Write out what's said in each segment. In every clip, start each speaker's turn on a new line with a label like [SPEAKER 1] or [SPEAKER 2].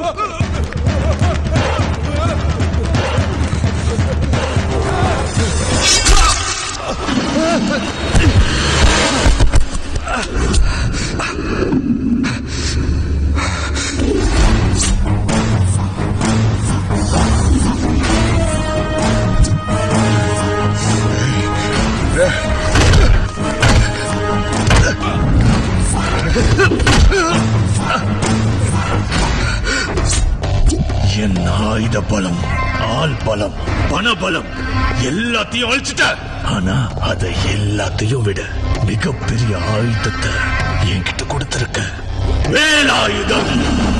[SPEAKER 1] என் ஆயுத பலம், ஆள் பலம், பண பலம் எல்லாத்தையும் அழிச்சிட்ட. ஆனா அதை எல்லாத்தையும் விட மிகப்பெரிய ஆயுதத்தை என்கிட்ட கொடுத்திருக்க. வேலாயுதம்.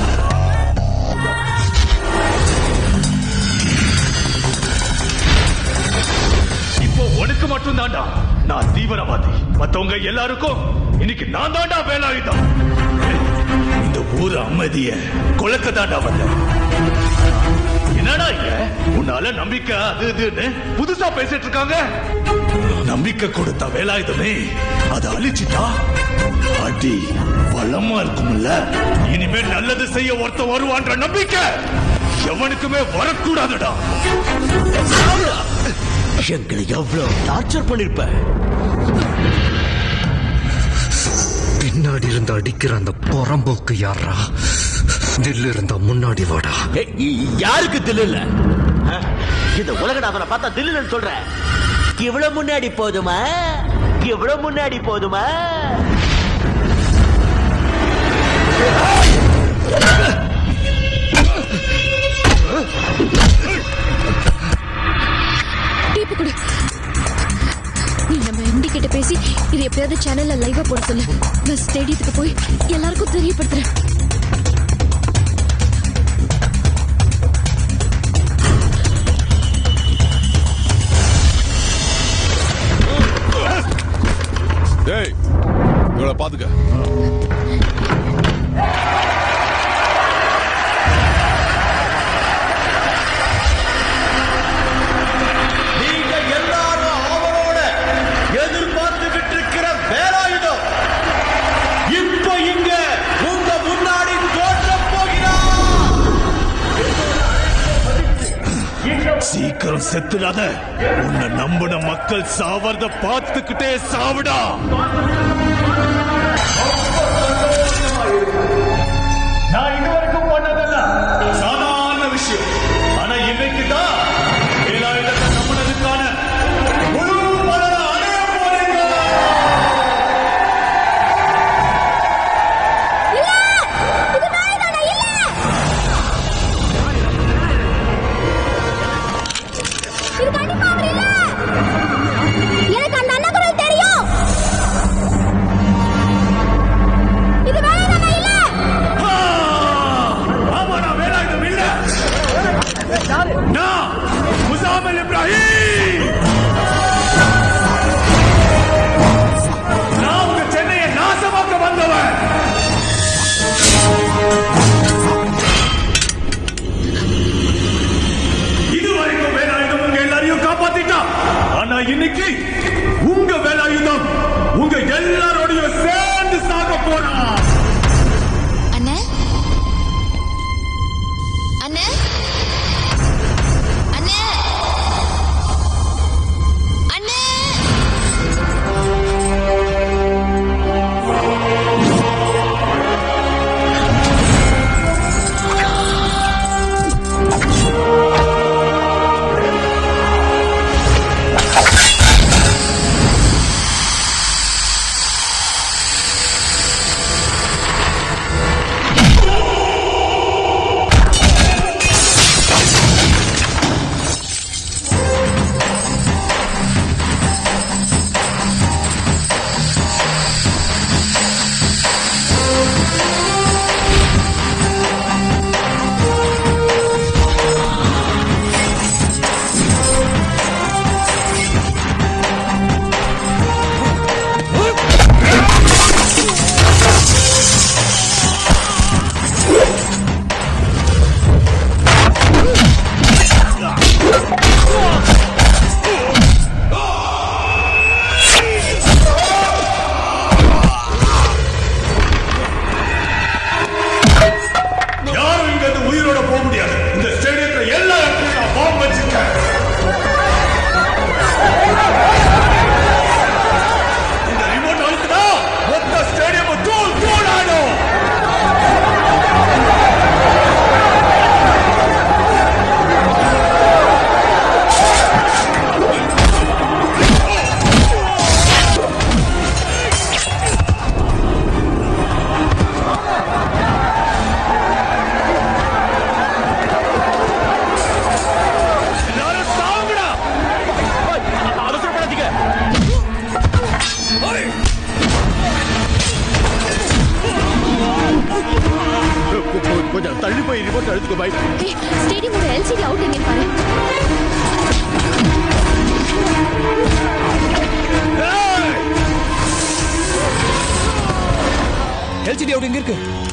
[SPEAKER 1] இப்போ உனக்கு மட்டும் தாண்டா நான் தீவிரவாதி. மத்தவங்க எல்லாருக்கும் இன்னைக்கு நான் தாண்டா வேலாயுதம். இந்த ஊர் அமைதிய கொலைக்க தாண்டா வந்த. என்னடா உன்னால நம்பிக்கை அது இதுன்னு புதுசா பேசிட்டு இருக்காங்க. நம்பிக்கை கொடுத்த வேலாயுதமே அதை அழிச்சிட்டா அடி பலமா இருக்கும்ல. இனிமேல் நல்லது செய்ய ஒருத்த வருவான்ற நம்பிக்கை எவனுக்குமே வரக்கூடாதுடா.
[SPEAKER 2] எங்களை எவ்வளவு டார்ச்சர் பண்ணிருப்ப.
[SPEAKER 3] பின்னாடி இருந்து அடிக்கிற அந்த புறம்போக்கு யாரா? தில்லு இருந்தா முன்னாடி வாடா.
[SPEAKER 2] யாருக்கு தில்லு இல்ல? இந்த உலகநாதனை பார்த்தா தில்லுன்னு சொல்ற. இவ்வளவு முன்னாடி போதுமா? இவ்வளவு முன்னாடி போதுமா?
[SPEAKER 4] நீ நம்ம எம்டி கிட்ட பேசி இது எப்படியாவது சேனல்ல லைவா போட சொல்லு. நான் ஸ்டேடியத்துக்கு போய் எல்லாருக்கும் தெரியப்படுத்துறேன்.
[SPEAKER 5] டேய், இவளை பாத்துக்க.
[SPEAKER 2] நீங்க எல்லாரும் அவரோட எதிர்பார்த்துக்கிட்டு இருக்கிற வேலாயுதம் இப்ப இங்க உங்க முன்னாடி தோற்றப் போகிறார்.
[SPEAKER 1] சீக்கிரம் செத்துடாத. உன்னை நம்பின மக்கள் சாவறத பார்த்துக்கிட்டே சாவிடா. நான் இதுவரைக்கும் பண்ணதெல்லாம் சாதாரண விஷயம். ஆனா இன்னைக்குதான் வேலாயுதத்தை நம்பினதுக்கான முழு பலனை அடைய போறீங்க.
[SPEAKER 4] எனக்கு அந்த அண்ணா குரல் தெரியும். இது வேலாயுதம் இல்ல.
[SPEAKER 1] ஆமா, நான் வேலாயுதம் இல்ல. நான் முசாமில் இப்ராஹிம். நான் உங்க சென்னையை நாசமாக்க வந்தவன். இதுவரைக்கும் வேலாயுதம் உங்க எல்லாரையும் காப்பாத்திட்டான். ஆனா இன்னைக்கு உங்க வேலாயுதம் உங்க எல்லாரோடையும் சேர்ந்து சாக போறான்.
[SPEAKER 4] அண்ணே, அண்ணே, அண்ணே, அண்ணே. ஸ்டேடியமோட எல்சிடி அவுட் எங்க பாரு.
[SPEAKER 3] எல்சிடி அவுட் எங்க இருக்கு?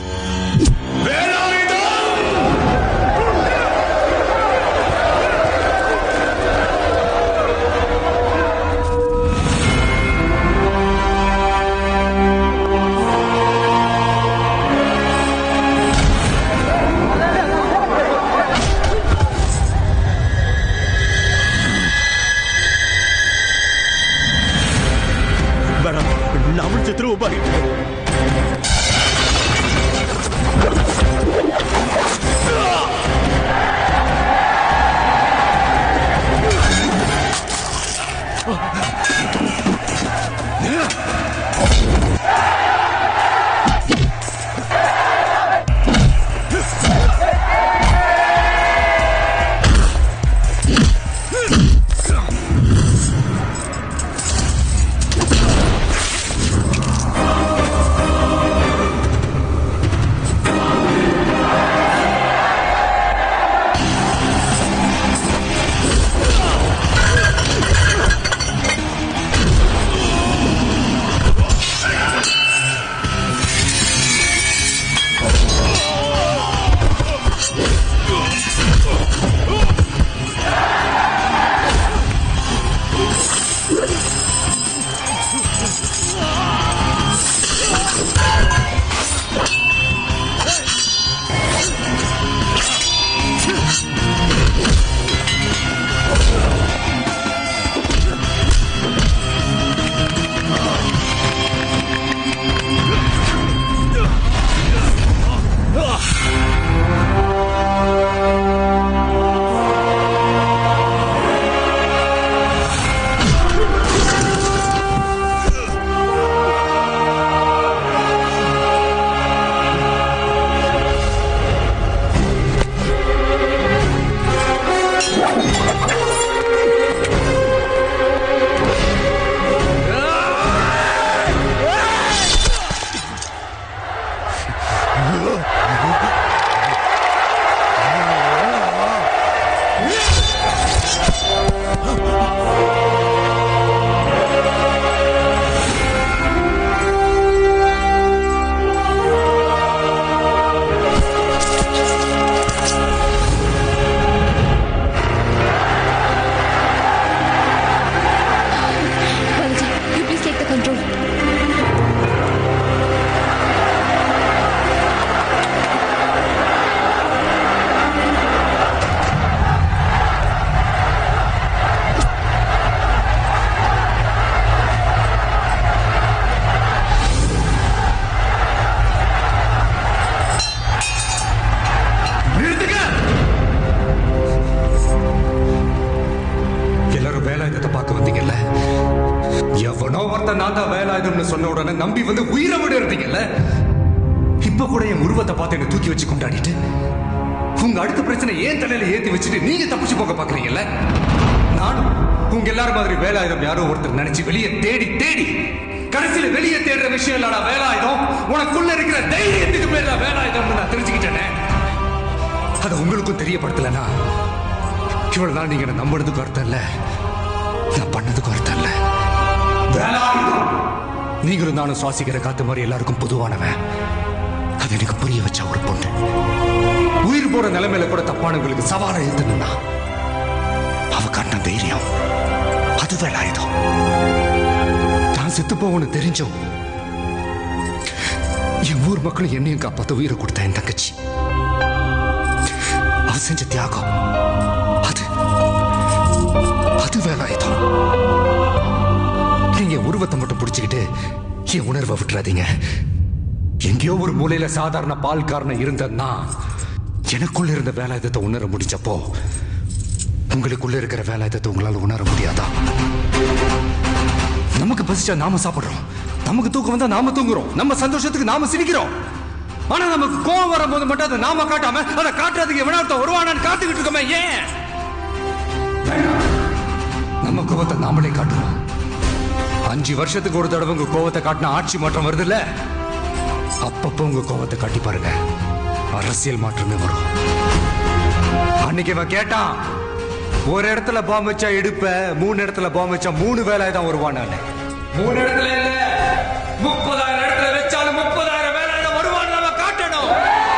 [SPEAKER 2] நாம செத்துருவோம் பாரு.
[SPEAKER 3] சொன்ன உடனே நம்பி வந்து உயிரை விட இருந்தீங்கல்ல. இப்ப கூட என் உருவத்தை பார்த்து என்ன தூக்கி வச்சு கொண்டாடிட்டு உங்க அடுத்த பிரச்சனை ஏன் தலையில ஏத்தி வச்சுட்டு நீங்க தப்பிச்சு போக பாக்குறீங்கல்ல. நானும் உங்க எல்லாரும் மாதிரி வேலாயுதம் யாரோ ஒருத்தர் நினைச்சு வெளியே தேடி தேடி கடைசியில வெளியே தேடுற விஷயம் இல்லடா வேலாயுதம். உனக்குள்ள இருக்கிற தைரியத்துக்கு பேர் தான் வேலாயுதம் நான் தெரிஞ்சுக்கிட்டேனே. அதை உங்களுக்கும் தெரியப்படுத்தலனா இவ்வளவு நாள் நீங்க நம்பினதுக்கு அர்த்தம் இல்ல, நான் பண்ணதுக்கு அர்த்தம் இல்ல. நீங்களும் நானும் சுவாசிக்கிற காத்து மாதிரி எல்லாருக்கும் பொதுவானவன். அது எனக்கு புரிய வச்ச ஒரு பொண்ணு உயிர் போற நிலைமையில கூட தப்பானவங்களுக்கு சவாலை எழுத்தணும்னா அவ கண்ண தைரியம் அது வேலாயுதம். நான் செத்து போவனு தெரிஞ்சோம் என் ஊர் மக்களும் என்னையும் காப்பாத்த உயிரை கொடுத்த என் தங்கச்சி அவ செஞ்ச தியாகம் அது வேலாயுதம். நீங்க உருவத்தை மட்டும் பிடிச்சுக்கிட்டு என் உணர்வை விட்டுறாதீங்க. எங்கேயோ ஒரு மூலையில சாதாரண பால்காரன இருந்தன்னா எனக்குள்ள இருந்த வேலாயுதத்தை உணர முடிஞ்சப்போ உங்களுக்குள்ள இருக்கிற வேலாயுதத்தை உங்களால உணர முடியாதா? நமக்கு பசிச்சா நாம சாப்பிடுறோம், நமக்கு தூக்கம் வந்தா நாம தூங்குறோம், நம்ம சந்தோஷத்துக்கு நாம சிரிக்கிறோம். ஆனா நமக்கு கோவம் வரும்போது மட்டும் அதை நாம காட்டாம அதை காட்டுறதுக்கு எவனார்த்த வருவானான்னு காத்துக்கிட்டு இருக்கோமே. ஏன் நம்ம கோவத்தை நாமளே காட்டுறோம்? 5 வருஷத்துக்கு ஒரு தடவை உங்க கோவத்தை காட்டின ஆட்சி மாற்றம் வருது இல்ல, அப்பப்போ உங்க கோவத்தை காட்டி பாருங்க, அரசியல் மாற்றமே வரும். அன்னைக்கு இவன் கேட்டான், ஒரு இடத்துல பாம்பு வச்சா எடுப்ப, 3 இடத்துல பாம்பு வச்சா 3 வேலை தான் வருவான். 3 இடத்துல இல்ல, 30,000 இடத்துல வச்சாலும் 30,000 வேலை தான் வருவான். நம்ம காட்டணும்.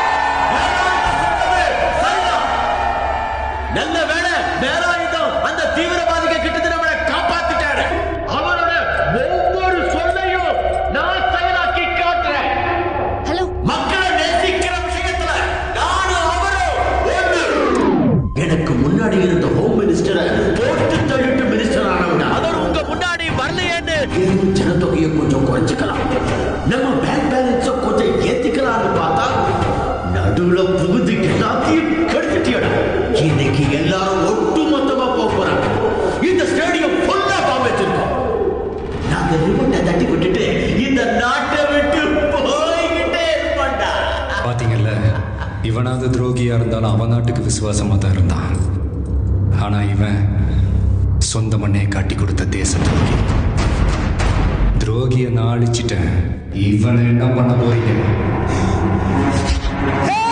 [SPEAKER 2] நல்ல வேலை, வேலாயுதம் அந்த தீவிரவாதிகள் கிட்ட நம்மளை காப்பாத்திட்டாரு. அவரோட ஒவ்வொரு சொல்லையும் நான் செயலாக்கி காட்டுறேன்.
[SPEAKER 4] ஹலோ,
[SPEAKER 2] மக்களை நேசிக்கிற விஷயத்துல நானும் அவரும் ஒண்ணு. எனக்கு முன்னாடி இருந்த ஹோம் மினிஸ்டரை போட்டு தள்ளிட்டு மினிஸ்டர் ஆனவங்க அவர் உங்க முன்னாடி வரலையேன்னு ஜனத்தொகையை கொஞ்சம் குறைச்சிக்கலாம், நம்ம பேங்க் பேலன்ஸ கொஞ்சம் ஏத்திக்கலாம்னு பார்த்தா நடுவுல புகுந்து எல்லாத்தையும் கெடுத்துட்டியடா. இன்னைக்கு எல்லாரும் ஒட்டு மொத்தமா போறாங்க. இந்த ஸ்டேடியம் ஃபுல்லா பாம்பு வச்சிருக்கோம். நாங்க ரிமோட்டை தட்டி விட்டுட்டு இந்த நாட்டை விட்டு போய்கிட்டே இருப்போம்டா.
[SPEAKER 3] பாத்தீங்கல்ல, இவனாவது துரோகியா இருந்தாலும் அவன் நாட்டுக்கு விசுவாசமா தான் இருந்தான். ஆனா இவன் சொந்த மண்ணே காட்டி கொடுத்த தேச துரோகி. துரோகியை நான் அழிச்சிட்டேன். இவனை என்ன பண்ண போறீங்க?